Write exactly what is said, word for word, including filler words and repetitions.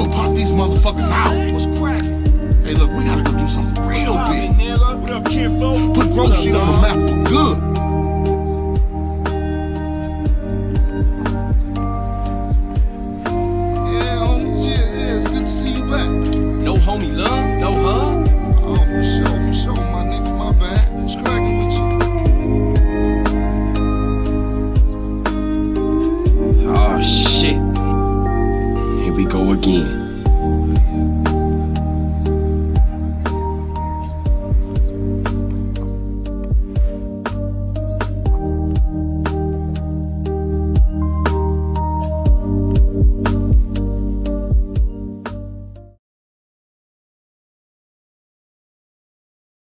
pop these motherfuckers out. What's cracking? Hey, look, we gotta go do something real big. What up, kinfolk? Put Grove Street on the map for good. No homie love?